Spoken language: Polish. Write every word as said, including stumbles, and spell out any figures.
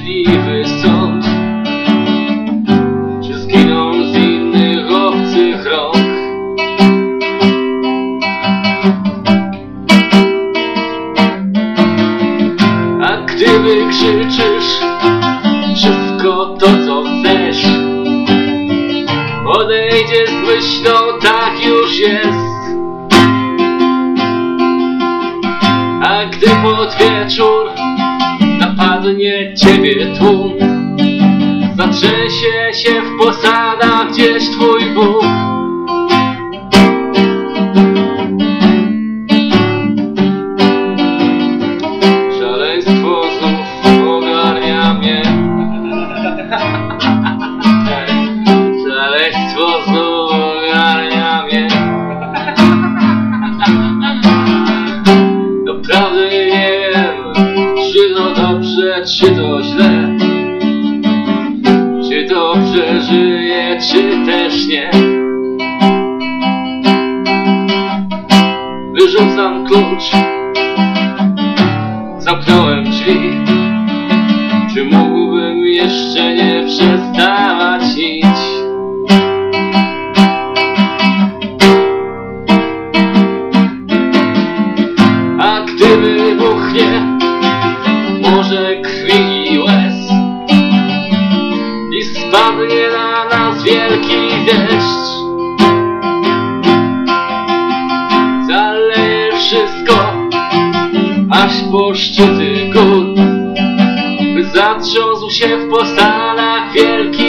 szczęśliwy sąd, czy zginą z innych obcych rąk. A gdy wykrzyczysz wszystko to, co chcesz, odejdziesz z myślą, tak już jest. A gdy pod wieczór napadnie ciebie tłum, zatrzęsie się w posadach gdzieś twój Bóg. Szaleństwo znów ogarnia mnie. Szaleństwo znów ogarnia mnie. Naprawdę nie wiem, czy to dobrze, czy to źle, czy dobrze żyję, czy też nie. Wyrzucam klucz, zamknąłem drzwi. Czy mógłbym jeszcze nie przestawać śnić? A gdy wybuchnie morze krwi i łez i spadnie na nas wielki deszcz, zaleje wszystko aż po szczyty gór, by zatrząsł się w posadach wielki